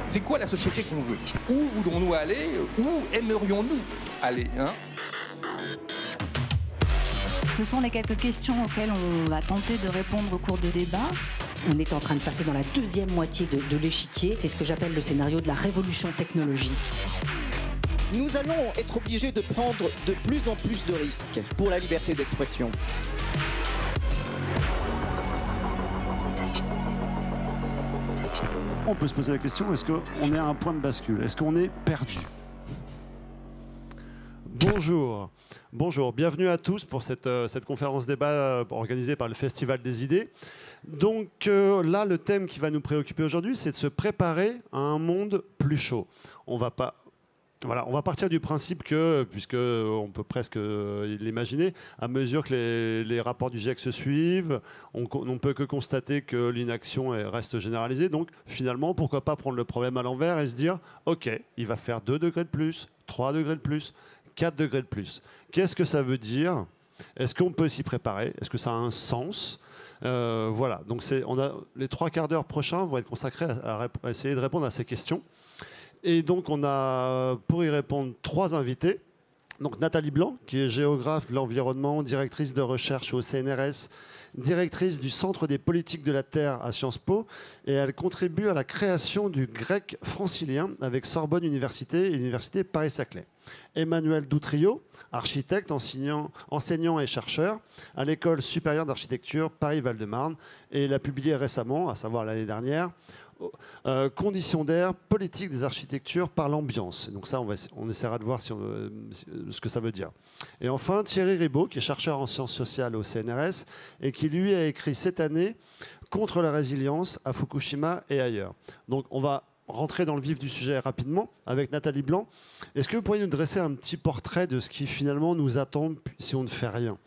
C'est quoi la société qu'on veut? Où voudrons-nous aller? Où aimerions-nous aller, hein? Ce sont les quelques questions auxquelles on va tenter de répondre au cours de débat. On est en train de passer dans la deuxième moitié de l'échiquier. C'est ce que j'appelle le scénario de la révolution technologique. Nous allons être obligés de prendre de plus en plus de risques pour la liberté d'expression. On peut se poser la question, est-ce qu'on est à un point de bascule? Est-ce qu'on est perdu? Bonjour. Bonjour, bienvenue à tous pour cette conférence débat organisée par le Festival des idées. Donc là, le thème qui va nous préoccuper aujourd'hui, c'est de se préparer à un monde plus chaud. On va partir du principe que, puisqu'on peut presque l'imaginer, à mesure que les rapports du GIEC se suivent, on ne peut que constater que l'inaction reste généralisée. Donc finalement, pourquoi pas prendre le problème à l'envers et se dire, OK, il va faire 2 degrés de plus, 3 degrés de plus, 4 degrés de plus. Qu'est-ce que ça veut dire? Est-ce qu'on peut s'y préparer? Est-ce que ça a un sens? Voilà, donc les 3 quarts d'heure prochains vont être consacrés à essayer de répondre à ces questions. Et donc on a, pour y répondre, 3 invités. Donc Nathalie Blanc, qui est géographe de l'environnement, directrice de recherche au CNRS, directrice du Centre des politiques de la Terre à Sciences Po, et elle contribue à la création du grec francilien avec Sorbonne Université et l'Université Paris-Saclay. Emmanuel Doutrio, architecte, enseignant et chercheur à l'École supérieure d'architecture Paris-Val-de-Marne, et il a publié récemment, à savoir l'année dernière, Conditions d'air, politique des architectures par l'ambiance. Donc ça, on essaiera de voir ce que ça veut dire. Et enfin, Thierry Ribaud, qui est chercheur en sciences sociales au CNRS et qui, lui, a écrit cette année Contre la résilience à Fukushima et ailleurs. Donc on va rentrer dans le vif du sujet rapidement avec Nathalie Blanc. Est-ce que vous pourriez nous dresser un petit portrait de ce qui finalement nous attend si on ne fait rien?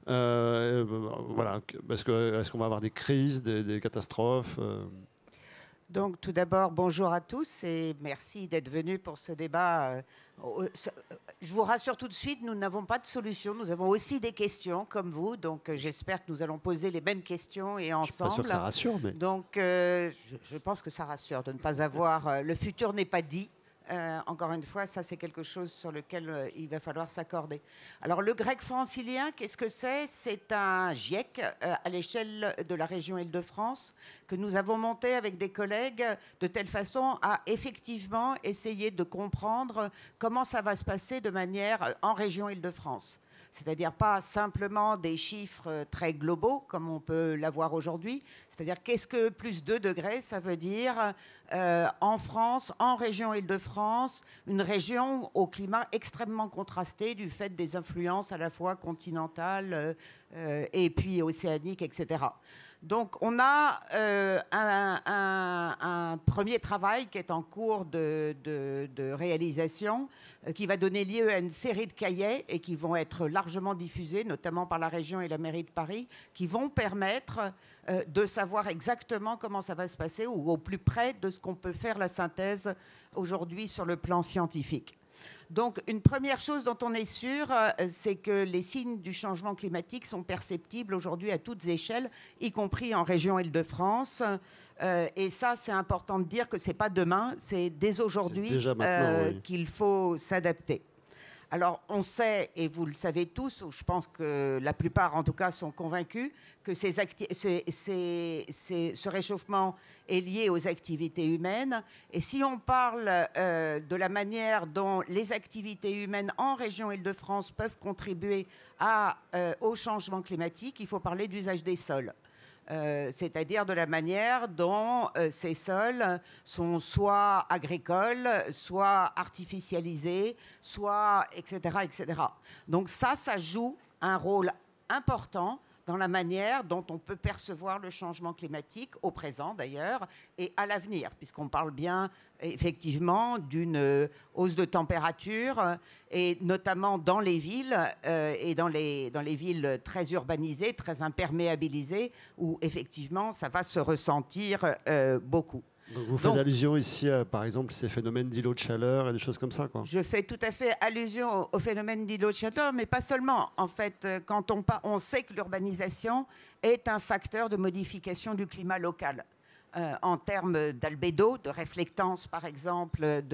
Voilà, est-ce qu'on va avoir des crises, des catastrophes? Donc, tout d'abord, bonjour à tous et merci d'être venus pour ce débat. Je vous rassure tout de suite, nous n'avons pas de solution. Nous avons aussi des questions, comme vous. Donc, j'espère que nous allons poser les mêmes questions et ensemble. Je ne suis pas sûr que ça rassure, mais... Donc, je pense que ça rassure de ne pas avoir... le futur n'est pas dit. Encore une fois, ça c'est quelque chose sur lequel il va falloir s'accorder. Alors le grec francilien, qu'est-ce que c'est? C'est un GIEC à l'échelle de la région Île-de-France que nous avons monté avec des collègues de telle façon à effectivement essayer de comprendre comment ça va se passer de manière en région Île-de-France. C'est-à-dire pas simplement des chiffres très globaux comme on peut l'avoir aujourd'hui. C'est-à-dire qu'est-ce que plus 2 degrés, ça veut dire en France, en région Île-de-France, une région au climat extrêmement contrasté du fait des influences à la fois continentales et puis océaniques, etc. Donc on a un premier travail qui est en cours de réalisation qui va donner lieu à une série de cahiers et qui vont être largement diffusés, notamment par la région et la mairie de Paris, qui vont permettre de savoir exactement comment ça va se passer ou au plus près de ce qu'on peut faire la synthèse aujourd'hui sur le plan scientifique. Donc, une première chose dont on est sûr, c'est que les signes du changement climatique sont perceptibles aujourd'hui à toutes échelles, y compris en région Île-de-France. Et ça, c'est important de dire que ce n'est pas demain, c'est dès aujourd'hui qu'il faut s'adapter. Alors, on sait, et vous le savez tous, ou je pense que la plupart, en tout cas, sont convaincus que ce réchauffement est lié aux activités humaines. Et si on parle de la manière dont les activités humaines en région Île-de-France peuvent contribuer au changement climatique, il faut parler d'usage des sols. C'est-à-dire de la manière dont ces sols sont soit agricoles, soit artificialisés, soit etc., etc. Donc ça joue un rôle important dans la manière dont on peut percevoir le changement climatique, au présent d'ailleurs, et à l'avenir, puisqu'on parle bien effectivement d'une hausse de température, et notamment dans les villes, et dans les villes très urbanisées, très imperméabilisées, où effectivement ça va se ressentir beaucoup. Donc vous faites allusion ici à, par exemple, ces phénomènes d'îlots de chaleur et des choses comme ça, quoi. Je fais tout à fait allusion au phénomène d'îlots de chaleur, mais pas seulement. En fait, quand on sait que l'urbanisation est un facteur de modification du climat local. en termes d'albédo, de réflectance par exemple,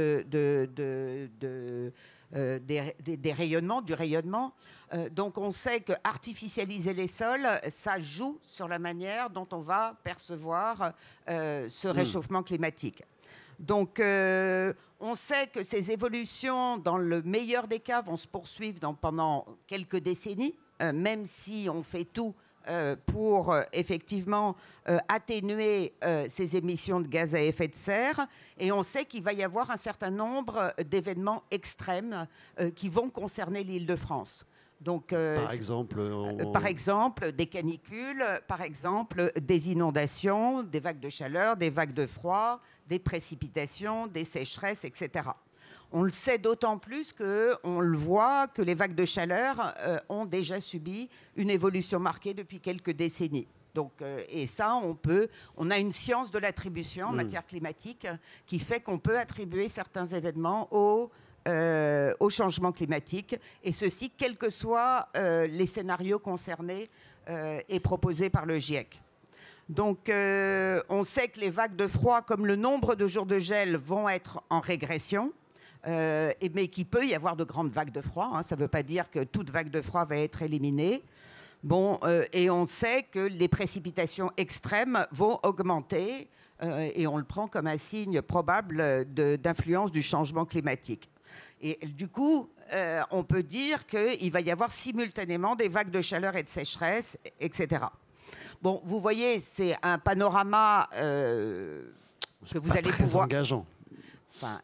des rayonnements, du rayonnement. Donc on sait que artificialiser les sols, ça joue sur la manière dont on va percevoir ce réchauffement climatique. Donc on sait que ces évolutions, dans le meilleur des cas, vont se poursuivre pendant quelques décennies, même si on fait tout pour effectivement atténuer ces émissions de gaz à effet de serre. Et on sait qu'il va y avoir un certain nombre d'événements extrêmes qui vont concerner l'Île-de-France. Donc, par exemple, des canicules, par exemple des inondations, des vagues de chaleur, des vagues de froid, des précipitations, des sécheresses, etc. On le sait d'autant plus qu'on le voit que les vagues de chaleur ont déjà subi une évolution marquée depuis quelques décennies. Donc, et ça, on a une science de l'attribution en matière climatique qui fait qu'on peut attribuer certains événements au changement climatique, et ceci, quels que soient les scénarios concernés et proposés par le GIEC. Donc, on sait que les vagues de froid, comme le nombre de jours de gel, vont être en régression. Mais qu'il peut y avoir de grandes vagues de froid. Hein, ça ne veut pas dire que toute vague de froid va être éliminée. Bon, et on sait que les précipitations extrêmes vont augmenter, et on le prend comme un signe probable d'influence du changement climatique. Et du coup, on peut dire qu'il va y avoir simultanément des vagues de chaleur et de sécheresse, etc. Bon, vous voyez, c'est un panorama que vous allez pouvoir... engageant. Enfin,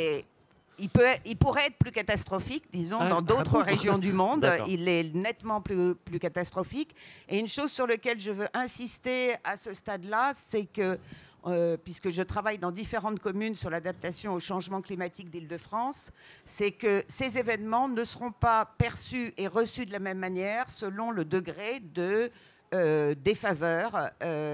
il pourrait être plus catastrophique, disons, dans d'autres régions du monde. Il est nettement plus catastrophique. Et une chose sur laquelle je veux insister à ce stade-là, c'est que, puisque je travaille dans différentes communes sur l'adaptation au changement climatique d'Île-de-France, c'est que ces événements ne seront pas perçus et reçus de la même manière selon le degré de défaveur,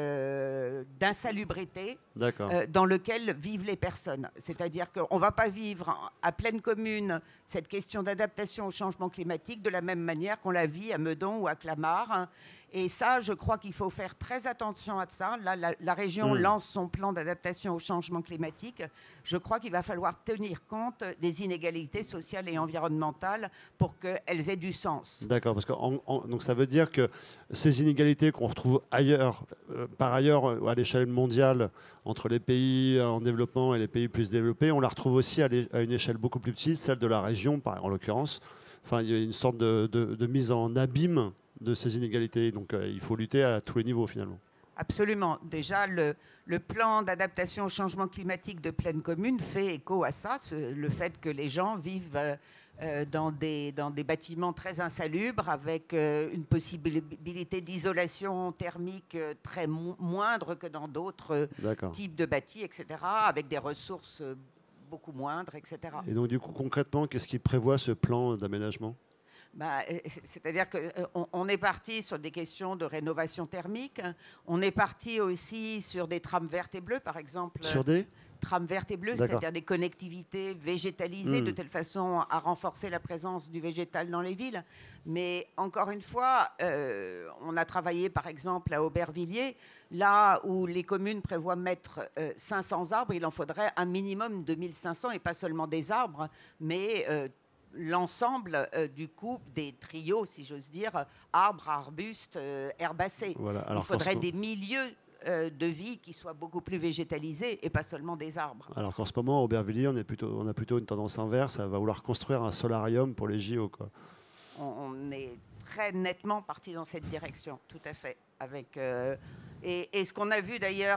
d'insalubrité dans lequel vivent les personnes. C'est-à-dire qu'on ne va pas vivre à pleine commune cette question d'adaptation au changement climatique de la même manière qu'on la vit à Meudon ou à Clamart. Et ça, je crois qu'il faut faire très attention à ça. Là, la région lance son plan d'adaptation au changement climatique. Je crois qu'il va falloir tenir compte des inégalités sociales et environnementales pour qu'elles aient du sens. D'accord, parce que donc ça veut dire que ces inégalités qu'on retrouve ailleurs, par ailleurs à l'échelle mondiale, entre les pays en développement et les pays plus développés, on la retrouve aussi à une échelle beaucoup plus petite, celle de la région, en l'occurrence. Enfin, il y a une sorte de mise en abîme de ces inégalités. Donc, il faut lutter à tous les niveaux, finalement. Absolument. Déjà, le plan d'adaptation au changement climatique de Plaine Commune fait écho à ça, le fait que les gens vivent dans des bâtiments très insalubres, avec une possibilité d'isolation thermique très moindre que dans d'autres types de bâtis, etc., avec des ressources beaucoup moindres, etc. Et donc, du coup, concrètement, qu'est-ce qui prévoit ce plan d'aménagement ? C'est-à-dire qu'on est parti sur des questions de rénovation thermique. On est parti aussi sur des trames vertes et bleues, par exemple. Sur des trames vertes et bleues, c'est-à-dire des connectivités végétalisées de telle façon à renforcer la présence du végétal dans les villes. Mais encore une fois, on a travaillé par exemple à Aubervilliers, là où les communes prévoient mettre 500 arbres, il en faudrait un minimum de 1500, et pas seulement des arbres, mais l'ensemble du coup des trios, si j'ose dire, arbres, arbustes, herbacées. Voilà. Il faudrait des milieux de vie qui soient beaucoup plus végétalisés et pas seulement des arbres. Alors qu'en ce moment, à Aubervilliers, on a plutôt une tendance inverse, ça va vouloir construire un solarium pour les JO, quoi. On est très nettement parti dans cette direction, tout à fait. Avec, et ce qu'on a vu d'ailleurs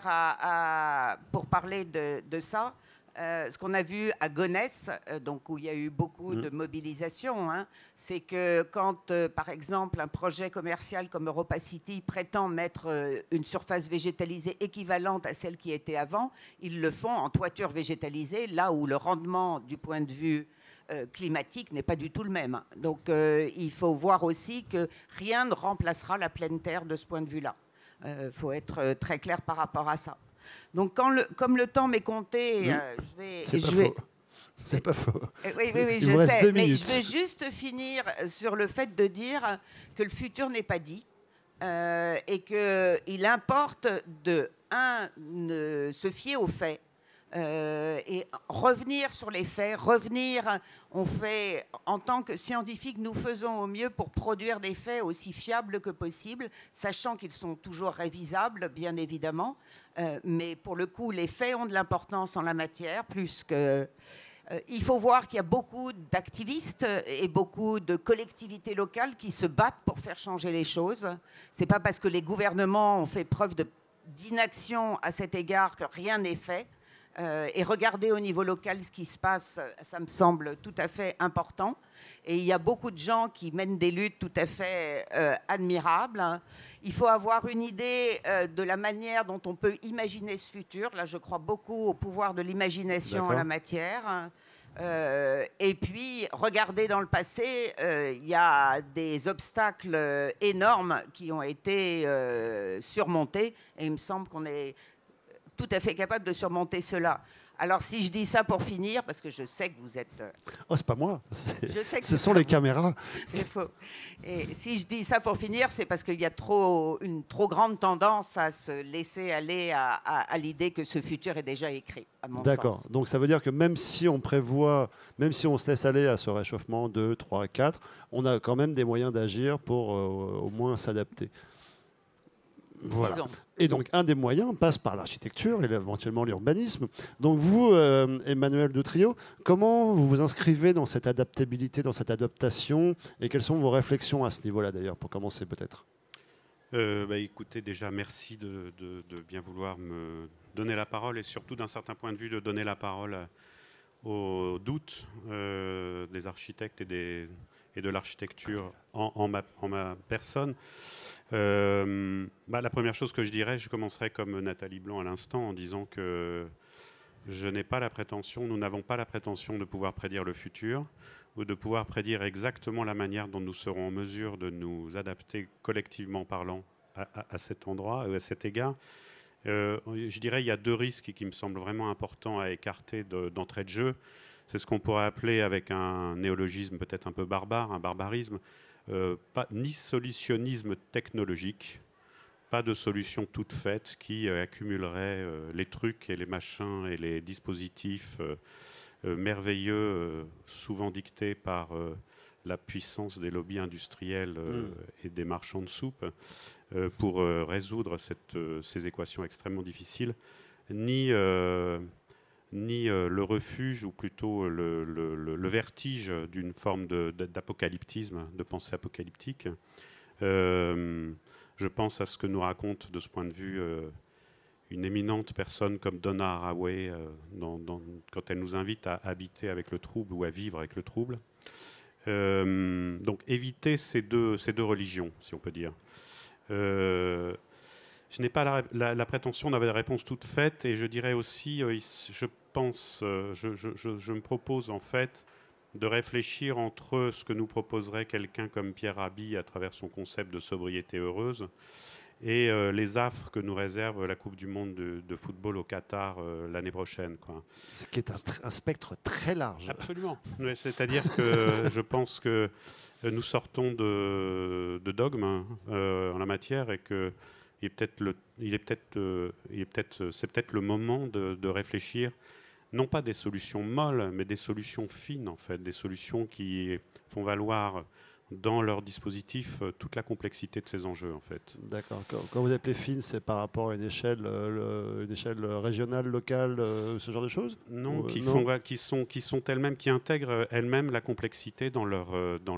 pour parler de ça, ce qu'on a vu à Gonesse, donc où il y a eu beaucoup de mobilisation, hein, c'est que quand, par exemple, un projet commercial comme Europa City prétend mettre une surface végétalisée équivalente à celle qui était avant, ils le font en toiture végétalisée, là où le rendement du point de vue climatique n'est pas du tout le même. Donc il faut voir aussi que rien ne remplacera la pleine terre de ce point de vue-là. Faut être très clair par rapport à ça. Donc, comme le temps m'est compté, C'est pas faux. Oui, je sais. Mais je veux juste finir sur le fait de dire que le futur n'est pas dit. et qu'il importe de se fier aux faits. Et revenir sur les faits, en tant que scientifiques, nous faisons au mieux pour produire des faits aussi fiables que possible, sachant qu'ils sont toujours révisables, bien évidemment, mais pour le coup, les faits ont de l'importance en la matière, plus que... il faut voir qu'il y a beaucoup d'activistes et beaucoup de collectivités locales qui se battent pour faire changer les choses. C'est pas parce que les gouvernements ont fait preuve d'inaction à cet égard que rien n'est fait. Et regarder au niveau local ce qui se passe, ça me semble tout à fait important. Et il y a beaucoup de gens qui mènent des luttes tout à fait admirables. Il faut avoir une idée de la manière dont on peut imaginer ce futur. Là, je crois beaucoup au pouvoir de l'imagination en la matière. Et puis, regarder dans le passé, il y a des obstacles énormes qui ont été surmontés. Et il me semble qu'on est tout à fait capable de surmonter cela. Alors, si je dis ça pour finir, parce que je sais que vous êtes... Oh, c'est pas moi. Je sais que ce sont les caméras. Et si je dis ça pour finir, c'est parce qu'il y a une trop grande tendance à se laisser aller à l'idée que ce futur est déjà écrit, à mon sens. D'accord. Donc, ça veut dire que même si on prévoit, même si on se laisse aller à ce réchauffement 2, 3, 4, on a quand même des moyens d'agir pour au moins s'adapter. Voilà. Disons. Et donc, un des moyens passe par l'architecture et éventuellement l'urbanisme. Donc, vous, Emmanuel Dutrillo, comment vous vous inscrivez dans cette adaptabilité, dans cette adaptation, et quelles sont vos réflexions à ce niveau-là, d'ailleurs, pour commencer peut-être? Écoutez, déjà, merci de bien vouloir me donner la parole et surtout, d'un certain point de vue, de donner la parole aux doutes des architectes et de l'architecture en ma personne. La première chose que je dirais, je commencerai comme Nathalie Blanc à l'instant en disant que nous n'avons pas la prétention de pouvoir prédire le futur ou de pouvoir prédire exactement la manière dont nous serons en mesure de nous adapter collectivement parlant à cet endroit, à cet égard. Je dirais qu'il y a deux risques qui me semblent vraiment importants à écarter d'entrée de jeu. C'est ce qu'on pourrait appeler, avec un néologisme peut-être un peu barbare, un barbarisme, ni solutionnisme technologique, pas de solution toute faite qui accumulerait les trucs et les machins et les dispositifs merveilleux, souvent dictés par la puissance des lobbies industriels et des marchands de soupe, pour résoudre ces équations extrêmement difficiles, ni le refuge, ou plutôt le vertige d'une forme d'apocalyptisme, de pensée apocalyptique. Je pense à ce que nous raconte de ce point de vue une éminente personne comme Donna Haraway quand elle nous invite à habiter avec le trouble ou à vivre avec le trouble. Donc éviter ces deux religions, si on peut dire. Je n'ai pas la prétention d'avoir des réponses toutes faites, et je dirais aussi, je me propose en fait de réfléchir entre ce que nous proposerait quelqu'un comme Pierre Rabhi à travers son concept de sobriété heureuse et les affres que nous réserve la Coupe du Monde de football au Qatar l'année prochaine, quoi. Ce qui est un spectre très large. Absolument. C'est-à-dire que je pense que nous sortons de dogmes en la matière, et que c'est peut-être le moment de réfléchir, non pas des solutions molles, mais des solutions fines, en fait, des solutions qui font valoir dans leur dispositif toute la complexité de ces enjeux, en fait. D'accord. Quand vous appelez fine, c'est par rapport à une échelle régionale, locale, ce genre de choses? Non, qui sont elles-mêmes, qui intègrent elles-mêmes la complexité dans leur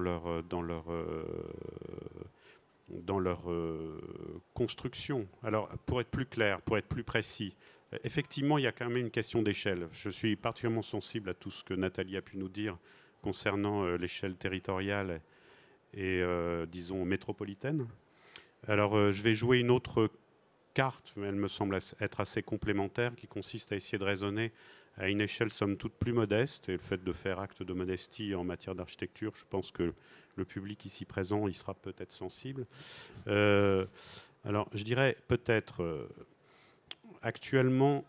construction. Alors, pour être plus clair, pour être plus précis, effectivement, il y a quand même une question d'échelle. Je suis particulièrement sensible à tout ce que Nathalie a pu nous dire concernant l'échelle territoriale et, disons, métropolitaine. Alors, je vais jouer une autre carte, mais elle me semble être assez complémentaire, qui consiste à essayer de raisonner à une échelle somme toute plus modeste. Et le fait de faire acte de modestie en matière d'architecture, je pense que le public ici présent y sera peut-être sensible. Alors, je dirais peut-être, actuellement,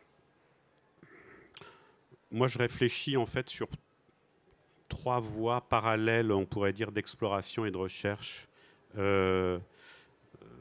moi je réfléchis en fait sur 3 voies parallèles, on pourrait dire, d'exploration et de recherche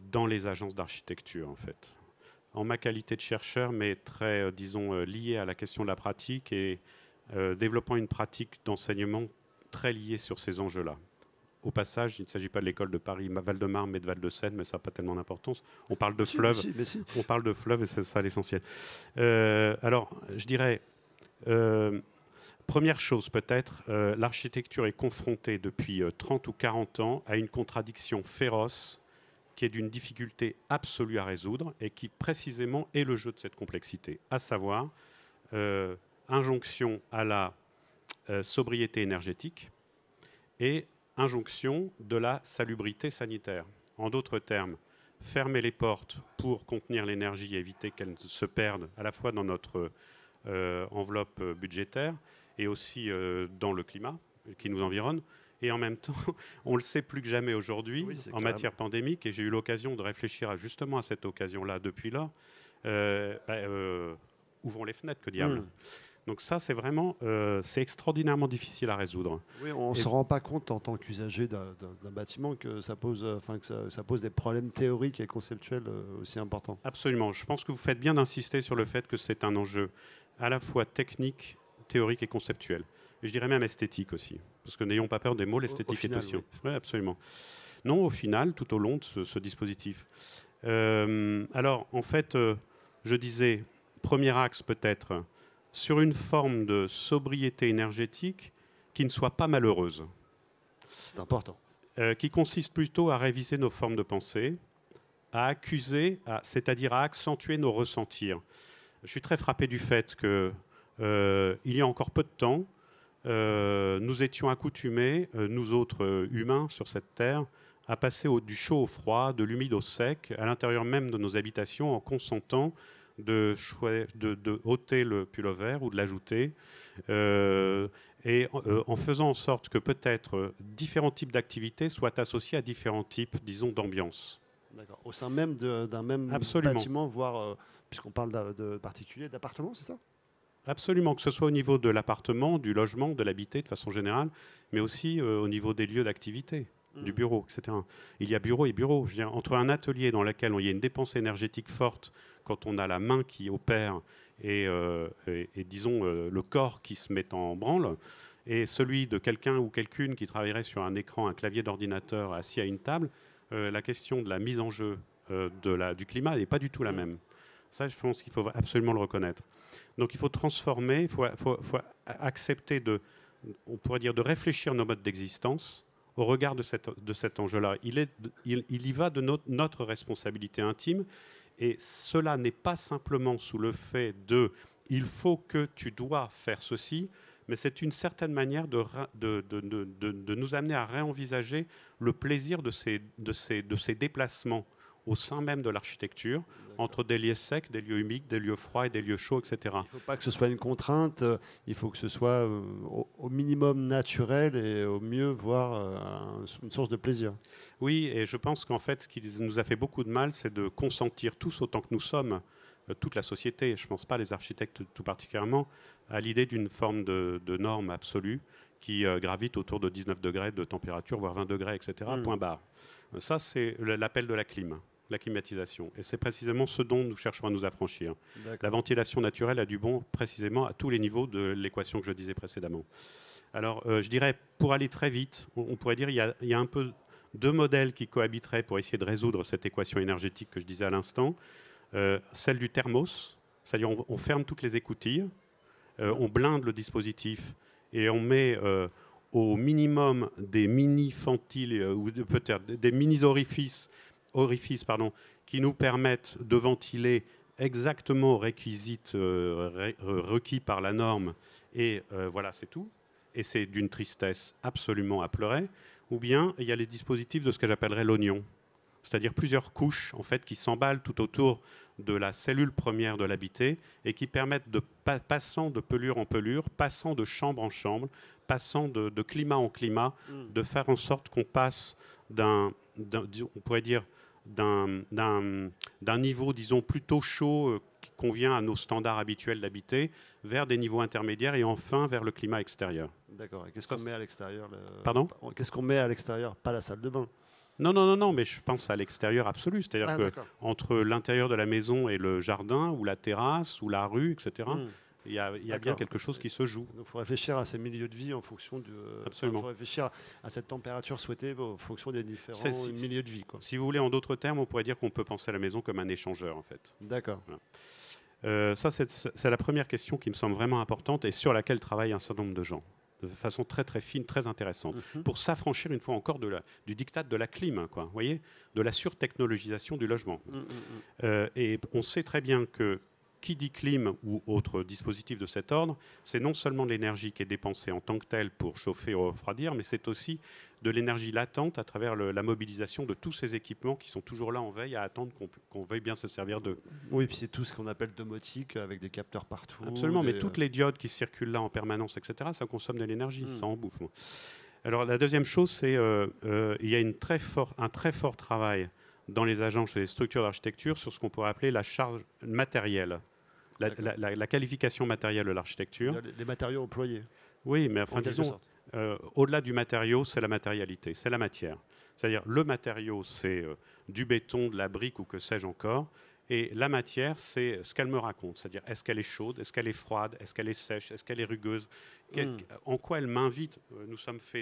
dans les agences d'architecture, en fait. En ma qualité de chercheur, mais très, disons, lié à la question de la pratique et développant une pratique d'enseignement très liée sur ces enjeux-là. Au passage, il ne s'agit pas de l'école de Paris Val-de-Marne, mais de Val-de-Seine, mais ça n'a pas tellement d'importance. On parle de fleuves. On parle de fleuves et c'est ça l'essentiel. Alors, je dirais, première chose peut-être, l'architecture est confrontée depuis 30 ou 40 ans à une contradiction féroce qui est d'une difficulté absolue à résoudre et qui précisément est le jeu de cette complexité, à savoir injonction à la sobriété énergétique et injonction de la salubrité sanitaire. En d'autres termes, fermer les portes pour contenir l'énergie et éviter qu'elle se perde à la fois dans notre enveloppe budgétaire et aussi dans le climat qui nous environne. Et en même temps, on le sait plus que jamais aujourd'hui en matière pandémique, et j'ai eu l'occasion de réfléchir justement à cette occasion-là depuis lors. Ouvrons les fenêtres, que diable. Donc ça, c'est vraiment, c'est extraordinairement difficile à résoudre. Oui, on ne se rend pas compte en tant qu'usager d'un bâtiment que ça pose, ça pose des problèmes théoriques et conceptuels aussi importants. Absolument. Je pense que vous faites bien d'insister sur le fait que c'est un enjeu à la fois technique, théorique et conceptuel. Et je dirais même esthétique aussi. Parce que n'ayons pas peur des mots, l'esthétique est aussi. Oui, absolument. Non, au final, tout au long de ce dispositif. Alors, en fait, je disais, premier axe peut-être, sur une forme de sobriété énergétique qui ne soit pas malheureuse. C'est important. Qui consiste plutôt à réviser nos formes de pensée, à accuser, c'est-à-dire à accentuer nos ressentir. Je suis très frappé du fait que il y a encore peu de temps, nous étions accoutumés, nous autres humains sur cette terre, à passer du chaud au froid, de l'humide au sec, à l'intérieur même de nos habitations, en consentant de ôter le pullover ou de l'ajouter, et en faisant en sorte que peut-être différents types d'activités soient associés à différents types, disons, d'ambiance. D'accord. Au sein même d'un même bâtiment, voire, puisqu'on parle de particulier, d'appartement, c'est ça ? Absolument, que ce soit au niveau de l'appartement, du logement, de l'habité de façon générale, mais aussi au niveau des lieux d'activité, du bureau, etc. Il y a bureau et bureau. Je veux dire, entre un atelier dans lequel il y a une dépense énergétique forte, quand on a la main qui opère et disons, le corps qui se met en branle, et celui de quelqu'un ou quelqu'une qui travaillerait sur un écran, un clavier d'ordinateur assis à une table, la question de la mise en jeu du climat n'est pas du tout la même. Ça, je pense qu'il faut absolument le reconnaître. Donc il faut transformer, il faut accepter on pourrait dire, de réfléchir nos modes d'existence au regard de cet enjeu-là. Il y va de notre responsabilité intime, et cela n'est pas simplement sous le fait de « il faut que tu dois faire ceci », mais c'est une certaine manière de nous amener à réenvisager le plaisir de ces déplacements au sein même de l'architecture, entre des lieux secs, des lieux humides, des lieux froids et des lieux chauds, etc. Il ne faut pas que ce soit une contrainte, il faut que ce soit au minimum naturel et au mieux, voire une source de plaisir. Oui, et je pense qu'en fait, ce qui nous a fait beaucoup de mal, c'est de consentir tous autant que nous sommes, toute la société, je ne pense pas les architectes tout particulièrement, à l'idée d'une forme de norme absolue qui gravite autour de 19 degrés de température, voire 20 degrés, etc., point barre. Ça, c'est l'appel de la clim. La climatisation. Et c'est précisément ce dont nous cherchons à nous affranchir. La ventilation naturelle a du bon précisément à tous les niveaux de l'équation que je disais précédemment. Alors, je dirais, pour aller très vite, on pourrait dire qu'il y a un peu deux modèles qui cohabiteraient pour essayer de résoudre cette équation énergétique que je disais à l'instant. Celle du thermos, c'est-à-dire on ferme toutes les écoutilles, on blinde le dispositif et on met au minimum des mini-ventiles ou peut-être des mini-orifices qui nous permettent de ventiler exactement aux réquisites requis par la norme, et voilà, c'est tout. Et c'est d'une tristesse absolument à pleurer. Ou bien il y a les dispositifs de ce que j'appellerais l'oignon, c'est-à-dire plusieurs couches en fait qui s'emballent tout autour de la cellule première de l'habité et qui permettent, passant de pelure en pelure, passant de chambre en chambre, passant de climat en climat, de faire en sorte qu'on passe on pourrait dire, d'un niveau, disons, plutôt chaud qui convient à nos standards habituels d'habiter, vers des niveaux intermédiaires et enfin vers le climat extérieur. D'accord. Et qu'est-ce qu'on met à l'extérieur Pardon ? Qu'est-ce qu'on met à l'extérieur ? Pas la salle de bain. Non, mais je pense à l'extérieur absolu. C'est-à-dire qu'entre l'intérieur de la maison et le jardin, ou la terrasse, ou la rue, etc., il y a bien quelque chose qui se joue. Il faut réfléchir à ces milieux de vie en fonction de... Absolument. Il faut réfléchir à cette température souhaitée en fonction des différents milieux de vie. Quoi. Si vous voulez, en d'autres termes, on pourrait dire qu'on peut penser à la maison comme un échangeur, en fait. D'accord. Voilà. Ça, c'est la première question qui me semble vraiment importante et sur laquelle travaillent un certain nombre de gens, de façon très très fine, très intéressante, pour s'affranchir une fois encore du diktat de la clim, quoi, vous voyez, de la surtechnologisation du logement. Et on sait très bien que qui dit clim ou autre dispositif de cet ordre, c'est non seulement de l'énergie qui est dépensée en tant que telle pour chauffer ou refroidir, mais c'est aussi de l'énergie latente à travers la mobilisation de tous ces équipements qui sont toujours là en veille à attendre qu'on veuille bien se servir d'eux. Oui, puis c'est tout ce qu'on appelle domotique avec des capteurs partout. Absolument, mais toutes les diodes qui circulent là en permanence, etc., ça consomme de l'énergie, ça en bouffe. Alors la deuxième chose, c'est il y a un très fort travail dans les agences et les structures d'architecture sur ce qu'on pourrait appeler la charge matérielle, la qualification matérielle de l'architecture. Les matériaux employés. Oui, mais enfin, disons, au-delà du matériau, c'est la matérialité, c'est la matière. C'est-à-dire, le matériau, c'est du béton, de la brique ou que sais-je encore. Et la matière, c'est ce qu'elle me raconte. C'est-à-dire, est-ce qu'elle est chaude, est-ce qu'elle est froide, est-ce qu'elle est sèche, est-ce qu'elle est rugueuse, en quoi elle m'invite. Nous sommes faits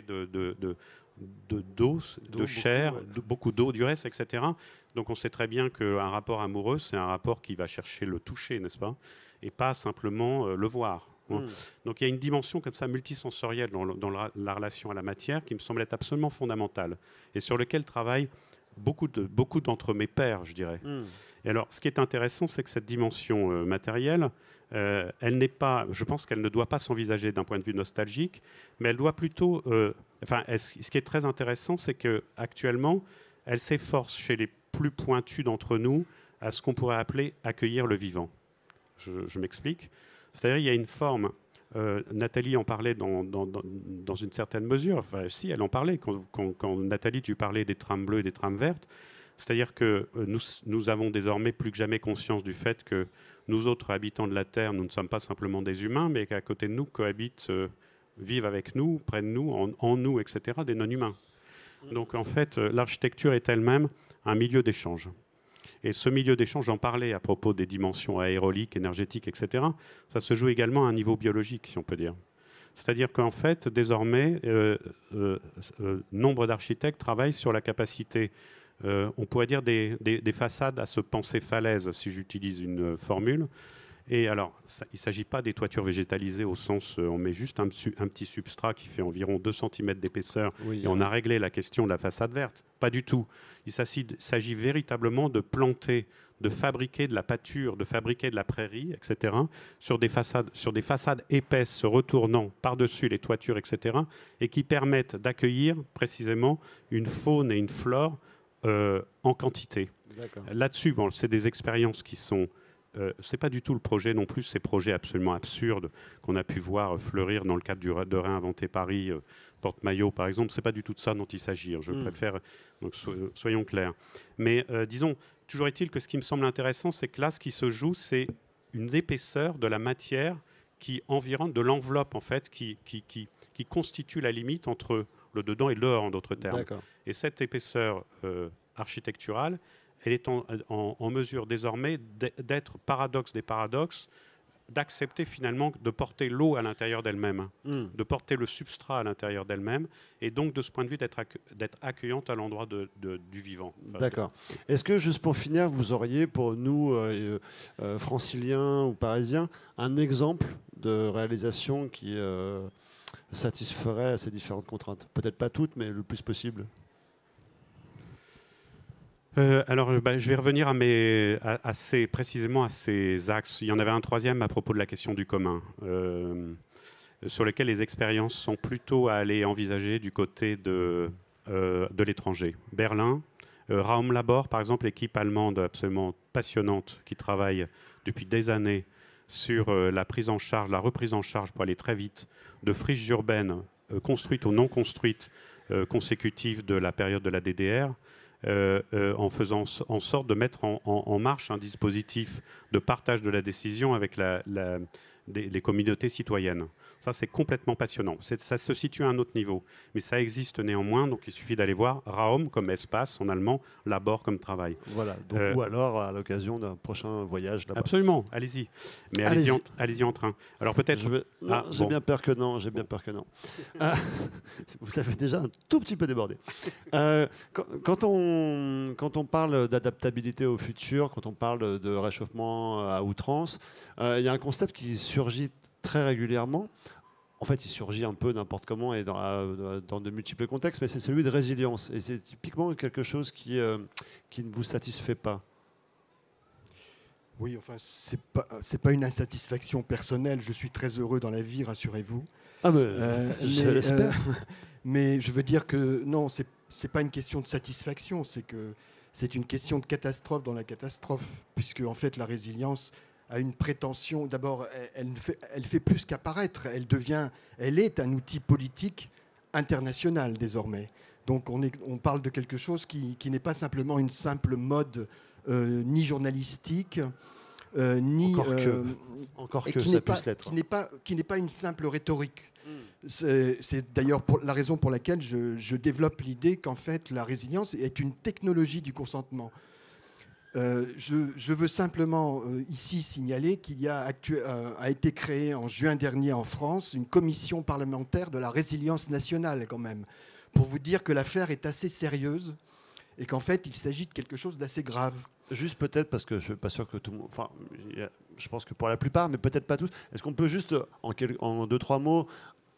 d'eau, de chair, beaucoup d'eau, du reste, etc. Donc on sait très bien qu'un rapport amoureux, c'est un rapport qui va chercher le toucher, n'est-ce pas, et pas simplement le voir. Donc il y a une dimension comme ça multisensorielle dans la relation à la matière qui me semble être absolument fondamentale et sur lequel travaillent beaucoup d'entre mes pairs, je dirais. Et alors, ce qui est intéressant, c'est que cette dimension matérielle, elle n'est pas, je pense qu'elle ne doit pas s'envisager d'un point de vue nostalgique, mais elle doit plutôt, ce qui est très intéressant, c'est qu'actuellement, elle s'efforce chez les plus pointus d'entre nous à ce qu'on pourrait appeler accueillir le vivant. Je m'explique. C'est-à-dire, il y a une forme, Nathalie en parlait dans une certaine mesure, enfin si, elle en parlait, quand Nathalie, tu parlais des trams bleus et des trams vertes, c'est-à-dire que nous avons désormais plus que jamais conscience du fait que nous autres habitants de la Terre, nous ne sommes pas simplement des humains, mais qu'à côté de nous cohabitent, vivent avec nous, près de nous, en nous, etc., des non-humains. Donc en fait, l'architecture est elle-même un milieu d'échange. Et ce milieu d'échange, j'en parlais à propos des dimensions aéroliques, énergétiques, etc., ça se joue également à un niveau biologique, si on peut dire. C'est-à-dire qu'en fait, désormais, nombre d'architectes travaillent sur la capacité, on pourrait dire, des façades à se penser falaise, si j'utilise une formule. Et alors, il ne s'agit pas des toitures végétalisées au sens, on met juste un petit substrat qui fait environ 2 cm d'épaisseur et on a réglé la question de la façade verte. Pas du tout. Il s'agit véritablement de planter, de fabriquer de la pâture, de fabriquer de la prairie, etc., sur des façades épaisses se retournant par-dessus les toitures, etc., et qui permettent d'accueillir précisément une faune et une flore en quantité. Là-dessus, bon, c'est des expériences qui sont... c'est pas du tout le projet non plus, ces projets absolument absurdes qu'on a pu voir fleurir dans le cadre de Réinventer Paris, Porte-Maillot par exemple, c'est pas du tout de ça dont il s'agit. Je préfère, donc soyons clairs. Mais disons, toujours est-il que ce qui me semble intéressant, c'est que là, ce qui se joue, c'est une épaisseur de la matière qui environne, de l'enveloppe en fait, qui constitue la limite entre le dedans et le dehors, en d'autres termes. Et cette épaisseur architecturale, elle est en mesure désormais d'être paradoxe des paradoxes, d'accepter finalement de porter l'eau à l'intérieur d'elle-même, de porter le substrat à l'intérieur d'elle-même, et donc de ce point de vue d'être accueillante à l'endroit du vivant. D'accord. Est-ce que, juste pour finir, vous auriez pour nous, franciliens ou parisiens, un exemple de réalisation qui satisferait à ces différentes contraintes? Peut-être pas toutes, mais le plus possible. Alors, je vais revenir précisément à ces axes. Il y en avait un troisième à propos de la question du commun, sur lequel les expériences sont plutôt à aller envisager du côté de l'étranger. Berlin, Raumlabor, par exemple, l'équipe allemande absolument passionnante qui travaille depuis des années sur la reprise en charge pour aller très vite de friches urbaines construites ou non construites consécutives de la période de la DDR. En faisant en sorte de mettre en marche un dispositif de partage de la décision avec les communautés citoyennes. Ça, c'est complètement passionnant. Ça se situe à un autre niveau. Mais ça existe néanmoins, donc il suffit d'aller voir Raum comme espace en allemand, Labor comme travail. Voilà, donc, ou alors à l'occasion d'un prochain voyage là-bas. Absolument, allez-y. Mais allez-y en train. Alors peut-être... J'ai bien peur que non, j'ai bien peur que non. Vous avez déjà un tout petit peu débordé. Quand on parle d'adaptabilité au futur, quand on parle de réchauffement à outrance, il y a un concept qui surgit très régulièrement. En fait, il surgit un peu n'importe comment et dans de multiples contextes, mais c'est celui de résilience. Et c'est typiquement quelque chose qui ne vous satisfait pas. Oui, enfin, c'est pas une insatisfaction personnelle. Je suis très heureux dans la vie, rassurez-vous. Ah ben, je l'espère. Mais je veux dire que non, c'est pas une question de satisfaction, c'est une question de catastrophe dans la catastrophe, puisque en fait la résilience a une prétention. D'abord, elle fait plus qu'apparaître. Elle est un outil politique international désormais. Donc on parle de quelque chose qui n'est pas simplement une simple mode ni journalistique, ni qui n'est pas une simple rhétorique. C'est d'ailleurs la raison pour laquelle je développe l'idée qu'en fait la résilience est une technologie du consentement. Je veux simplement ici signaler qu'il a été créé en juin dernier en France une commission parlementaire de la résilience nationale quand même, pour vous dire que l'affaire est assez sérieuse et qu'en fait il s'agit de quelque chose d'assez grave. Juste peut-être, parce que je ne suis pas sûr que tout le monde... Enfin, je pense que pour la plupart, mais peut-être pas tous, est-ce qu'on peut juste, en 2-3 mots,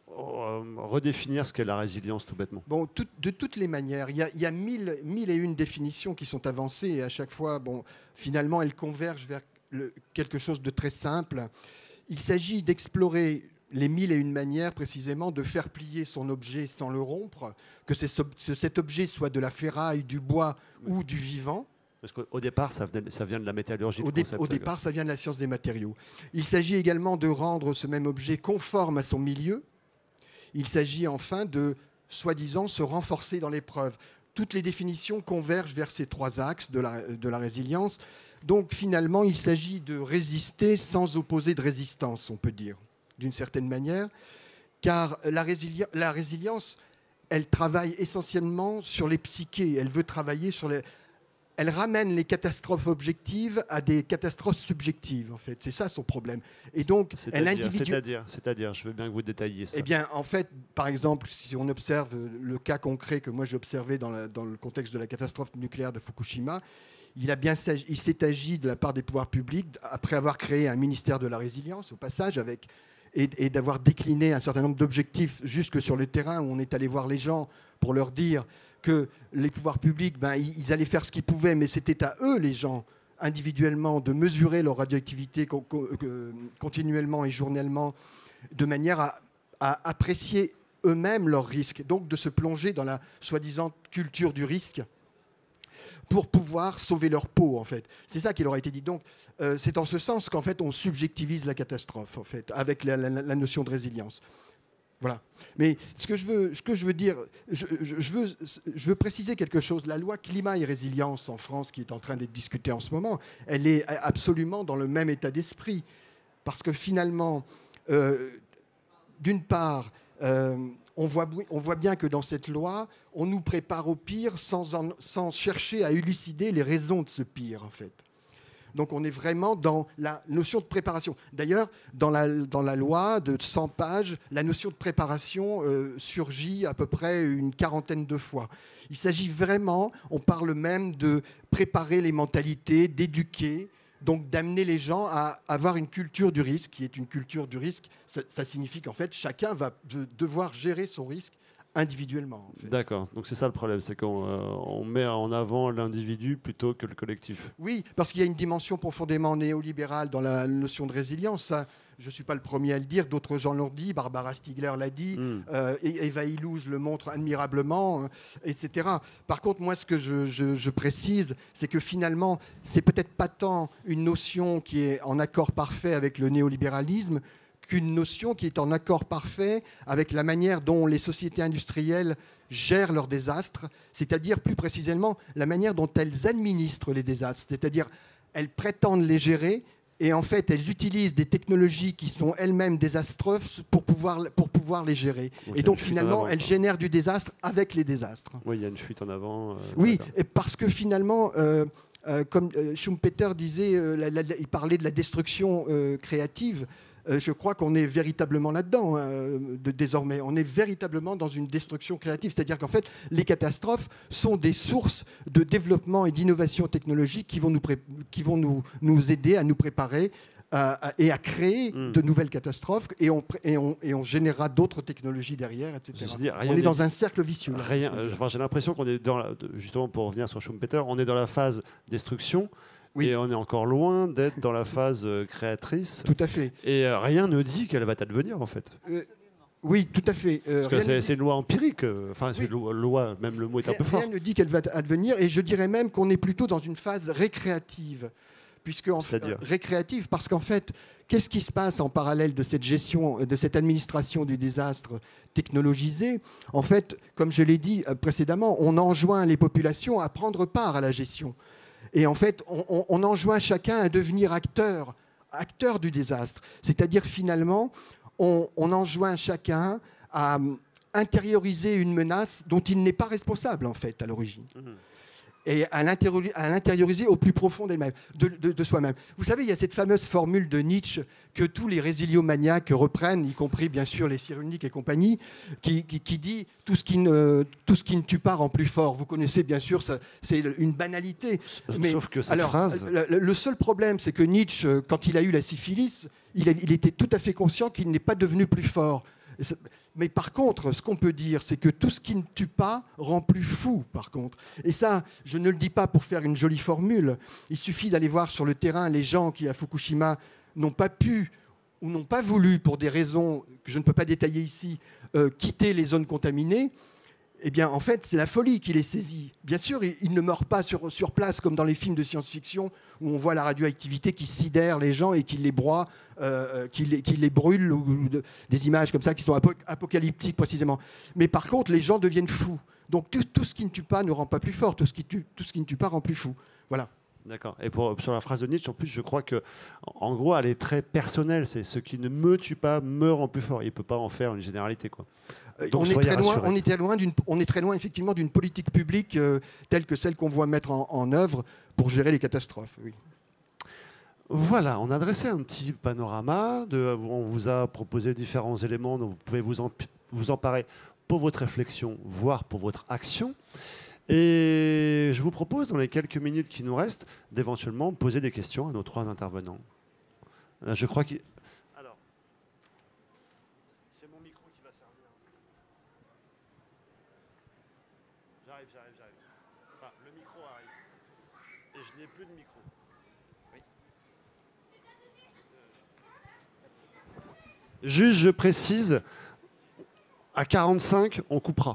redéfinir ce qu'est la résilience tout bêtement? Bon, de toutes les manières, il y a 1001 définitions qui sont avancées et à chaque fois, finalement, elles convergent vers quelque chose de très simple. Il s'agit d'explorer les 1001 manières précisément de faire plier son objet sans le rompre, que cet objet soit de la ferraille, du bois ou du vivant. Parce qu'au départ, ça vient de la métallurgie. Au départ, ça vient de la science des matériaux. Il s'agit également de rendre ce même objet conforme à son milieu. Il s'agit enfin de, soi-disant, se renforcer dans l'épreuve. Toutes les définitions convergent vers ces 3 axes de la résilience. Donc finalement, il s'agit de résister sans opposer de résistance, on peut dire, d'une certaine manière. Car la résilience, elle travaille essentiellement sur les psychés. Elle veut travailler sur les... Elle ramène les catastrophes objectives à des catastrophes subjectives, en fait. C'est ça son problème. Et donc, c'est-à-dire, je veux bien que vous détailliez ça. Eh bien, en fait, par exemple, si on observe le cas concret que moi j'ai observé dans le contexte de la catastrophe nucléaire de Fukushima, il s'est agi de la part des pouvoirs publics, après avoir créé un ministère de la résilience, au passage, et d'avoir décliné un certain nombre d'objectifs jusque sur le terrain, où on est allé voir les gens pour leur dire que les pouvoirs publics, ils allaient faire ce qu'ils pouvaient, mais c'était à eux, les gens, individuellement, de mesurer leur radioactivité continuellement et journellement, de manière à apprécier eux-mêmes leurs risques, donc de se plonger dans la soi-disant culture du risque pour pouvoir sauver leur peau, en fait. C'est ça qui leur a été dit. Donc, c'est en ce sens qu'en fait, on subjectivise la catastrophe, en fait, avec la notion de résilience. Voilà. Mais ce que je veux dire, je veux préciser quelque chose. La loi climat et résilience en France, qui est en train d'être discutée en ce moment, elle est absolument dans le même état d'esprit. Parce que finalement, d'une part, on voit bien que dans cette loi, on nous prépare au pire sans chercher à élucider les raisons de ce pire, en fait. Donc on est vraiment dans la notion de préparation. D'ailleurs, dans la loi de 100 pages, la notion de préparation surgit à peu près une 40aine de fois. Il s'agit vraiment, on parle même de préparer les mentalités, d'éduquer, donc d'amener les gens à avoir une culture du risque, qui est une culture du risque. Ça signifie qu'en fait, chacun va devoir gérer son risque individuellement. En fait. D'accord, donc c'est ça le problème, c'est qu'on met en avant l'individu plutôt que le collectif. Oui, parce qu'il y a une dimension profondément néolibérale dans la notion de résilience. Ça, je ne suis pas le premier à le dire, d'autres gens l'ont dit, Barbara Stiegler l'a dit, Eva Illouz le montre admirablement, etc. Par contre, moi, ce que je précise, c'est que finalement, c'est peut-être pas tant une notion qui est en accord parfait avec le néolibéralisme, qu'une notion qui est en accord parfait avec la manière dont les sociétés industrielles gèrent leurs désastres, c'est-à-dire plus précisément la manière dont elles administrent les désastres, c'est-à-dire elles prétendent les gérer Et en fait, elles utilisent des technologies qui sont elles-mêmes désastreuses pour pouvoir les gérer. Et donc finalement, elles génèrent du désastre avec les désastres. Oui, il y a une fuite en avant. Oui, et parce que finalement, comme Schumpeter disait, il parlait de la destruction créative. Je crois qu'on est véritablement là-dedans désormais. On est véritablement dans une destruction créative. C'est-à-dire qu'en fait, les catastrophes sont des sources de développement et d'innovation technologique qui vont nous aider à nous préparer et à créer de nouvelles catastrophes. Et on générera d'autres technologies derrière, etc. On est dans un cercle vicieux. J'ai l'impression qu'on est justement, pour revenir sur Schumpeter, on est dans la phase destruction. Oui. Et on est encore loin d'être dans la phase créatrice. Tout à fait. Et rien ne dit qu'elle va advenir, en fait. Oui, tout à fait. Parce que c'est une loi empirique. Enfin, c'est une loi, même le mot est un peu fort. Rien ne dit qu'elle va advenir. Et je dirais même qu'on est plutôt dans une phase récréative. Récréative, parce qu'en fait, qu'est-ce qui se passe en parallèle de cette gestion, de cette administration du désastre technologisée? En fait, comme je l'ai dit précédemment, on enjoint les populations à prendre part à la gestion. Et en fait, on enjoint chacun à devenir acteur du désastre. C'est-à-dire, finalement, on enjoint chacun à intérioriser une menace dont il n'est pas responsable, en fait, à l'origine. Et à l'intérioriser au plus profond de soi-même. Vous savez, il y a cette fameuse formule de Nietzsche que tous les résiliomaniaques reprennent, y compris bien sûr les Cyrulnik et compagnie, qui dit « tout ce qui ne tue pas rend plus fort ». Vous connaissez bien sûr, c'est une banalité. Sauf que cette phrase... Le seul problème, c'est que Nietzsche, quand il a eu la syphilis, il était tout à fait conscient qu'il n'est pas devenu plus fort. Mais par contre, ce qu'on peut dire, c'est que tout ce qui ne tue pas rend plus fou, par contre. Et ça, je ne le dis pas pour faire une jolie formule. Il suffit d'aller voir sur le terrain les gens qui, à Fukushima, n'ont pas pu ou n'ont pas voulu, pour des raisons que je ne peux pas détailler ici, quitter les zones contaminées. Eh bien, en fait, c'est la folie qui les saisit. Bien sûr, ils ne meurent pas sur place, comme dans les films de science-fiction, où on voit la radioactivité qui sidère les gens et qui les broie, qui les brûle, ou des images comme ça qui sont apocalyptiques, précisément. Mais par contre, les gens deviennent fous. Donc, tout ce qui ne tue pas ne rend pas plus fort. Tout ce qui ne tue pas rend plus fou. Voilà. D'accord. Et sur la phrase de Nietzsche, en plus, je crois que, en gros, elle est très personnelle. C'est ce qui ne me tue pas me rend plus fort. Il ne peut pas en faire une généralité, quoi. Donc, on est très loin effectivement d'une politique publique telle que celle qu'on voit mettre en œuvre pour gérer les catastrophes. Oui. Voilà, on a dressé un petit panorama. On vous a proposé différents éléments dont vous pouvez vous emparer pour votre réflexion, voire pour votre action. Et je vous propose, dans les quelques minutes qui nous restent, d'éventuellement poser des questions à nos trois intervenants. Là, je crois qu'il... Alors, c'est mon micro qui va servir. J'arrive. Enfin, le micro arrive. Et je n'ai plus de micro. Oui. Juste, je précise, à 45, on coupera.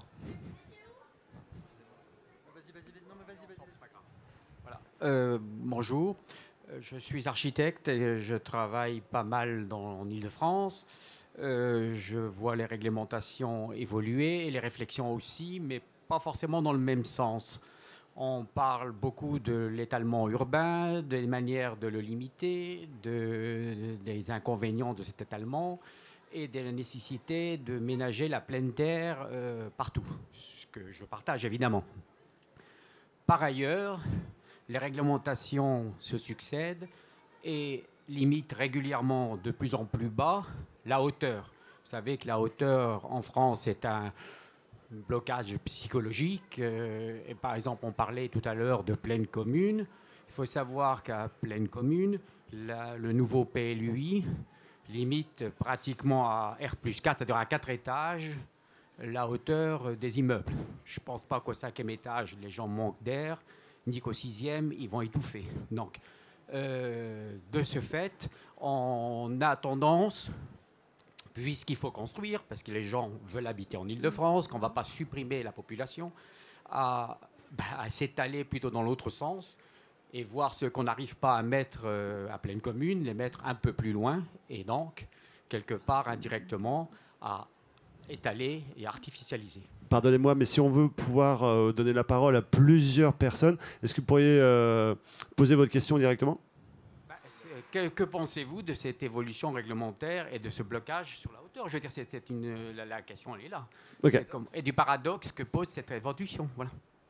Bonjour, je suis architecte et je travaille pas mal en Île-de-France. Je vois les réglementations évoluer et les réflexions aussi, mais pas forcément dans le même sens. On parle beaucoup de l'étalement urbain, des manières de le limiter, des inconvénients de cet étalement et de la nécessité de ménager la pleine terre partout, ce que je partage évidemment. Par ailleurs, les réglementations se succèdent et limitent régulièrement de plus en plus bas la hauteur. Vous savez que la hauteur en France est un blocage psychologique. Et par exemple, on parlait tout à l'heure de pleine commune. Il faut savoir qu'à pleine commune, le nouveau PLUI limite pratiquement à R+4, c'est-à-dire à 4 étages, la hauteur des immeubles. Je ne pense pas qu'au 5e étage, les gens manquent d'air, ni qu'au 6e, ils vont étouffer. Donc, de ce fait, on a tendance, puisqu'il faut construire, parce que les gens veulent habiter en Île-de-France, qu'on ne va pas supprimer la population, à s'étaler plutôt dans l'autre sens et voir ce qu'on n'arrive pas à mettre à pleine commune, les mettre un peu plus loin, et donc, quelque part, indirectement, à étaler et artificialiser. Pardonnez-moi, mais si on veut pouvoir donner la parole à plusieurs personnes, est-ce que vous pourriez poser votre question directement ? Que pensez-vous de cette évolution réglementaire et de ce blocage sur la hauteur? Je veux dire, la question, elle est là. Okay. Et du paradoxe que pose cette évolution. Voilà.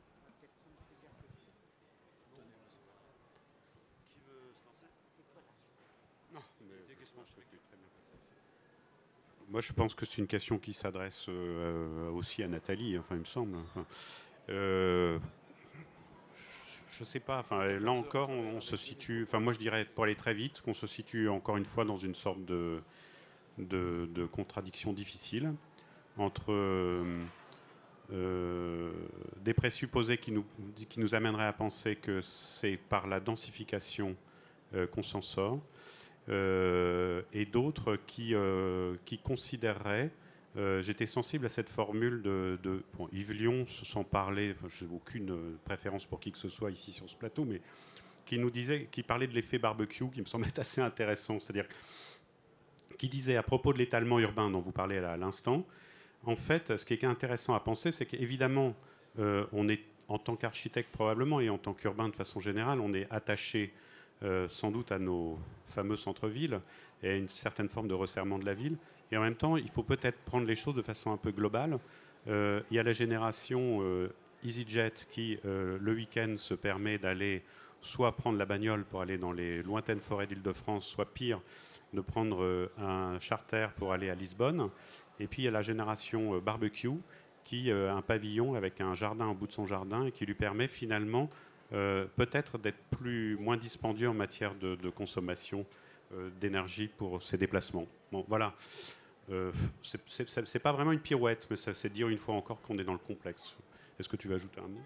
Moi, je pense que c'est une question qui s'adresse aussi à Nathalie, enfin, il me semble. Enfin, je ne sais pas. Enfin, là encore, on se situe. Enfin, moi, je dirais, pour aller très vite, qu'on se situe encore une fois dans une sorte de contradiction difficile entre des présupposés qui nous amèneraient à penser que c'est par la densification qu'on s'en sort. Et d'autres qui considéreraient, j'étais sensible à cette formule bon, Yves Lion, sans parler, enfin, je n'ai aucune préférence pour qui que ce soit ici sur ce plateau, mais qui parlait de l'effet barbecue, qui me semblait assez intéressant, c'est-à-dire qui disait à propos de l'étalement urbain dont vous parlez à l'instant, en fait, ce qui est intéressant à penser, c'est qu'évidemment, on est, en tant qu'architecte probablement, et en tant qu'urbain de façon générale, on est attaché sans doute à nos fameux centres-villes et à une certaine forme de resserrement de la ville. Et en même temps, il faut peut-être prendre les choses de façon un peu globale. Il y a la génération EasyJet qui, le week-end, se permet d'aller soit prendre la bagnole pour aller dans les lointaines forêts d'Île-de-France, soit pire, de prendre un charter pour aller à Lisbonne. Et puis il y a la génération barbecue qui a un pavillon avec un jardin au bout de son jardin et qui lui permet finalement peut-être d'être moins dispendieux en matière de consommation d'énergie pour ses déplacements. Bon, voilà. C'est pas vraiment une pirouette, mais c'est dire une fois encore qu'on est dans le complexe. Est-ce que tu veux ajouter un mot ?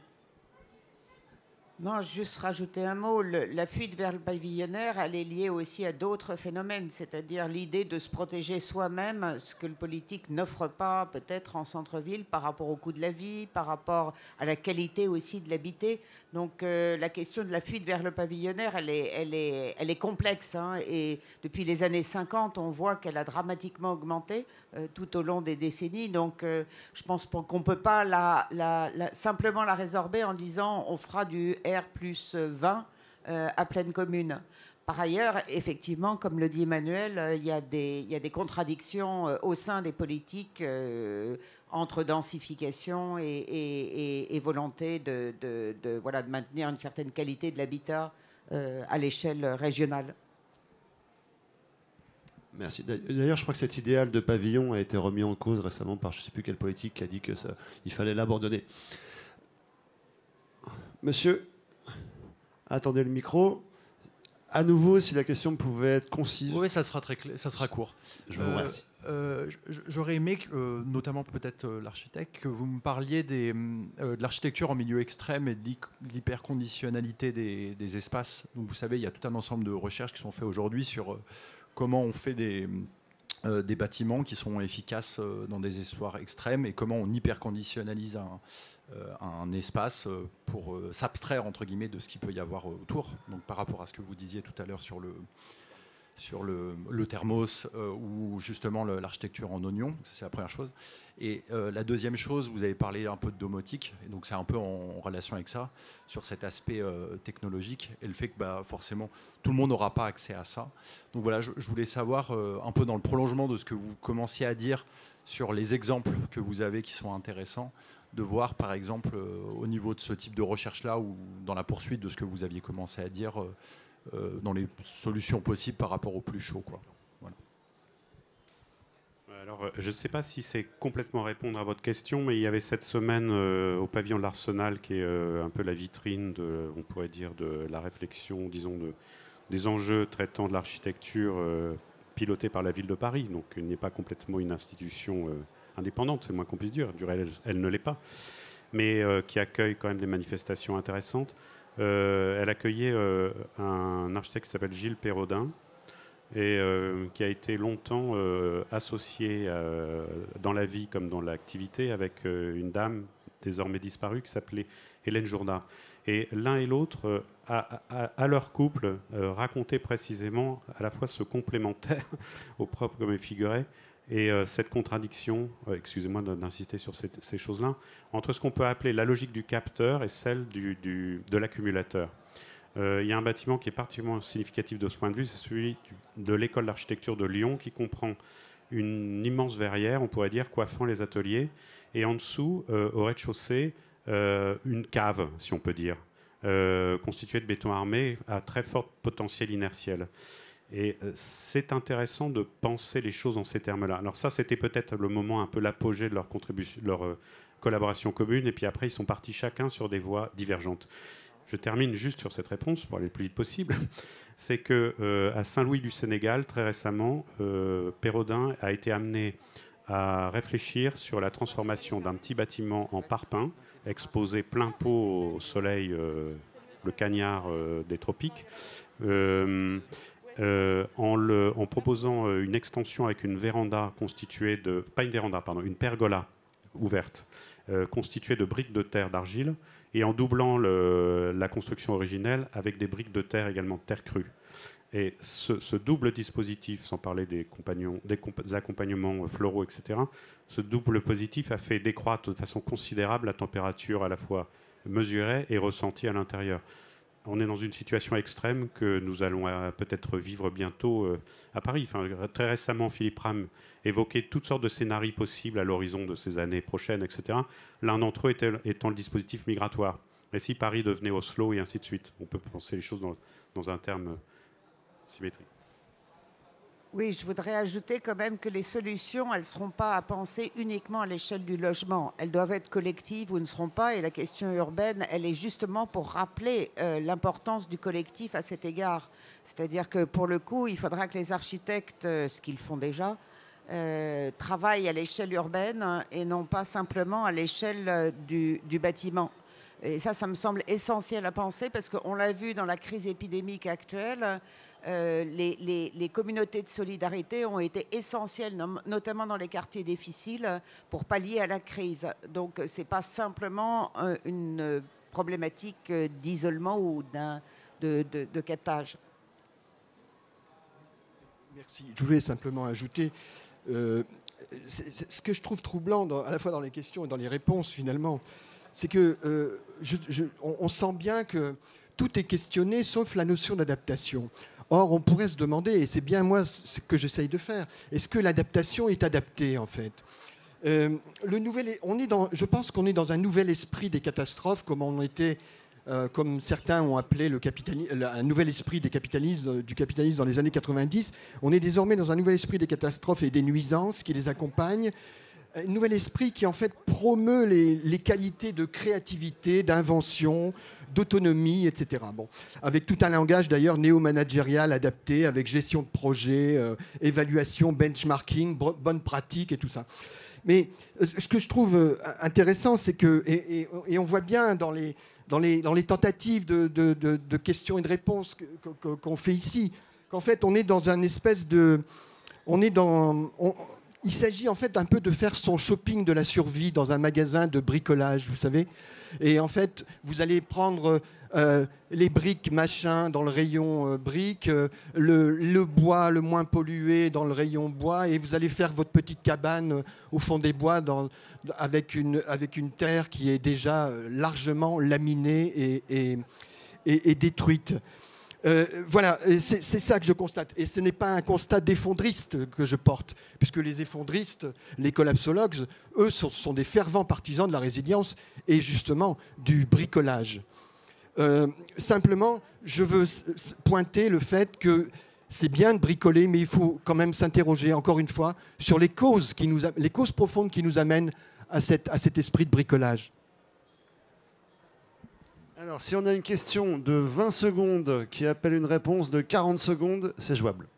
Non, juste rajouter un mot. La fuite vers le pavillonnaire, elle est liée aussi à d'autres phénomènes, c'est-à-dire l'idée de se protéger soi-même, ce que le politique n'offre pas peut-être en centre-ville par rapport au coût de la vie, par rapport à la qualité aussi de l'habité. Donc la question de la fuite vers le pavillonnaire, elle est complexe. Hein, et depuis les années 50, on voit qu'elle a dramatiquement augmenté tout au long des décennies. Donc je pense qu'on ne peut pas simplement la résorber en disant on fera du R+20 à pleine commune. Par ailleurs, effectivement, comme le dit Emmanuel, il y a des contradictions au sein des politiques entre densification et volonté de maintenir une certaine qualité de l'habitat à l'échelle régionale. Merci. D'ailleurs, je crois que cet idéal de pavillon a été remis en cause récemment par je ne sais plus quel politique qui a dit qu'il fallait l'abandonner. Monsieur, attendez le micro. À nouveau, si la question pouvait être concise. Oui, ça sera très clair, ça sera court. Je vous remercie. J'aurais aimé, notamment peut-être l'architecte, que vous me parliez de l'architecture en milieu extrême et de l'hyperconditionnalité des espaces. Donc, vous savez, il y a tout un ensemble de recherches qui sont faites aujourd'hui sur comment on fait des bâtiments qui sont efficaces dans des histoires extrêmes et comment on hyperconditionnalise un espace pour s'abstraire entre guillemets de ce qu'il peut y avoir autour. Donc par rapport à ce que vous disiez tout à l'heure sur le thermos ou justement l'architecture en oignon, c'est la première chose. Et la deuxième chose, vous avez parlé un peu de domotique, et donc c'est un peu en relation avec ça, sur cet aspect technologique et le fait que forcément tout le monde n'aura pas accès à ça. Donc voilà, je voulais savoir un peu dans le prolongement de ce que vous commenciez à dire sur les exemples que vous avez qui sont intéressants, de voir par exemple au niveau de ce type de recherche-là ou dans la poursuite de ce que vous aviez commencé à dire dans les solutions possibles par rapport au plus chaud, quoi. Voilà. Alors, je ne sais pas si c'est complètement répondre à votre question, mais il y avait cette semaine au pavillon de l'Arsenal, qui est un peu la vitrine, on pourrait dire, de la réflexion, disons, des enjeux traitant de l'architecture pilotée par la ville de Paris. Donc, il n'est pas complètement une institution indépendante, c'est le moins qu'on puisse dire. Du reste, elle ne l'est pas, mais qui accueille quand même des manifestations intéressantes. Elle accueillait un architecte qui s'appelle Gilles Perrodin et qui a été longtemps associé dans la vie comme dans l'activité avec une dame désormais disparue qui s'appelait Hélène Jourda. Et l'un et l'autre, à leur couple, racontaient précisément à la fois ce complémentaire au propre comme il figurait et cette contradiction, excusez-moi d'insister sur ces choses-là, entre ce qu'on peut appeler la logique du capteur et celle de l'accumulateur. Il y a un bâtiment qui est particulièrement significatif de ce point de vue, c'est celui de l'école d'architecture de Lyon, qui comprend une immense verrière, on pourrait dire, coiffant les ateliers, et en dessous, au rez-de-chaussée, une cave, si on peut dire, constituée de béton armé à très fort potentiel inertiel. Et c'est intéressant de penser les choses en ces termes-là. Alors ça, c'était peut-être le moment un peu l'apogée de leur contribution, leur collaboration commune, et puis après, ils sont partis chacun sur des voies divergentes. Je termine juste sur cette réponse pour aller le plus vite possible. C'est qu'à Saint-Louis du Sénégal, très récemment, Perrodin a été amené à réfléchir sur la transformation d'un petit bâtiment en parpaing, exposé plein pot au soleil, le cagnard des tropiques, en proposant une extension avec une véranda constituée de... Pas une véranda, pardon, une pergola ouverte, constituée de briques de terre d'argile, et en doublant la construction originelle avec des briques de terre également de terre crue. Et ce double dispositif, sans parler des accompagnements floraux, etc., ce double positif a fait décroître de façon considérable la température à la fois mesurée et ressentie à l'intérieur. On est dans une situation extrême que nous allons peut-être vivre bientôt à Paris. Enfin, très récemment, Philippe Ram évoquait toutes sortes de scénarios possibles à l'horizon de ces années prochaines, etc. L'un d'entre eux étant le dispositif migratoire. Et si Paris devenait Oslo et ainsi de suite, on peut penser les choses dans un terme symétrique. Oui, je voudrais ajouter quand même que les solutions, elles ne seront pas à penser uniquement à l'échelle du logement. Elles doivent être collectives ou ne seront pas. Et la question urbaine, elle est justement pour rappeler l'importance du collectif à cet égard. C'est-à-dire que pour le coup, il faudra que les architectes, ce qu'ils font déjà, travaillent à l'échelle urbaine et non pas simplement à l'échelle du bâtiment. Et ça me semble essentiel à penser parce qu'on l'a vu dans la crise épidémique actuelle. Les communautés de solidarité ont été essentielles, notamment dans les quartiers difficiles, pour pallier à la crise. Donc, ce n'est pas simplement une problématique d'isolement ou de captage. Merci. Je voulais simplement ajouter, ce que je trouve troublant, à la fois dans les questions et dans les réponses, finalement, c'est que on sent bien que tout est questionné, sauf la notion d'adaptation. Or, on pourrait se demander, et c'est bien moi ce que j'essaye de faire, est-ce que l'adaptation est adaptée, en fait ? Je pense qu'on est dans un nouvel esprit des catastrophes, comme certains ont appelé un nouvel esprit du capitalisme dans les années 90. On est désormais dans un nouvel esprit des catastrophes et des nuisances qui les accompagnent. Un nouvel esprit qui, en fait, promeut les qualités de créativité, d'invention, d'autonomie, etc. Bon, avec tout un langage, d'ailleurs, néo-managérial adapté, avec gestion de projet, évaluation, benchmarking, bonne pratique et tout ça. Mais ce que je trouve intéressant, c'est que, et on voit bien dans les tentatives de questions et de réponses qu'on fait ici, qu'en fait, on est dans un espèce de... Il s'agit en fait un peu de faire son shopping de la survie dans un magasin de bricolage, vous savez. Et en fait, vous allez prendre les briques machin dans le rayon briques, le bois le moins pollué dans le rayon bois, et vous allez faire votre petite cabane au fond des bois avec une terre qui est déjà largement laminée et détruite. Voilà, c'est ça que je constate. Et ce n'est pas un constat d'effondriste que je porte, puisque les effondristes, les collapsologues, eux, sont des fervents partisans de la résilience et justement du bricolage. Simplement, je veux pointer le fait que c'est bien de bricoler, mais il faut quand même s'interroger, encore une fois, sur les causes profondes qui nous amènent à cet esprit de bricolage. Alors, si on a une question de 20 secondes qui appelle une réponse de 40 secondes, c'est jouable.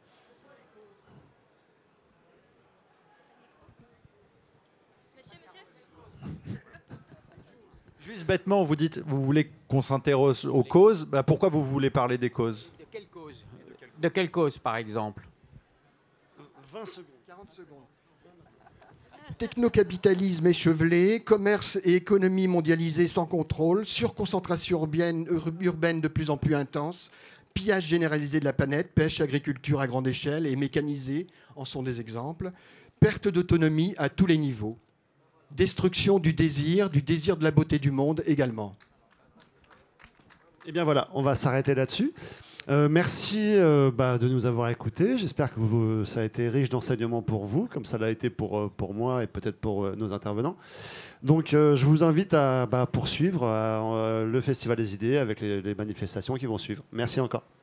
Juste bêtement, vous dites, vous voulez qu'on s'interroge aux causes. Bah, pourquoi vous voulez parler des causes ? De quelles causes ? De quelles causes, par exemple ? 20 secondes. 40 secondes. Technocapitalisme échevelé, commerce et économie mondialisée sans contrôle, surconcentration urbaine de plus en plus intense, pillage généralisé de la planète, pêche, agriculture à grande échelle et mécanisée en sont des exemples, perte d'autonomie à tous les niveaux, destruction du désir de la beauté du monde également. Eh bien voilà, on va s'arrêter là-dessus. Merci de nous avoir écoutés. J'espère que ça a été riche d'enseignements pour vous, comme ça l'a été pour moi et peut-être pour nos intervenants. Donc je vous invite à poursuivre le Festival des idées avec les manifestations qui vont suivre. Merci encore.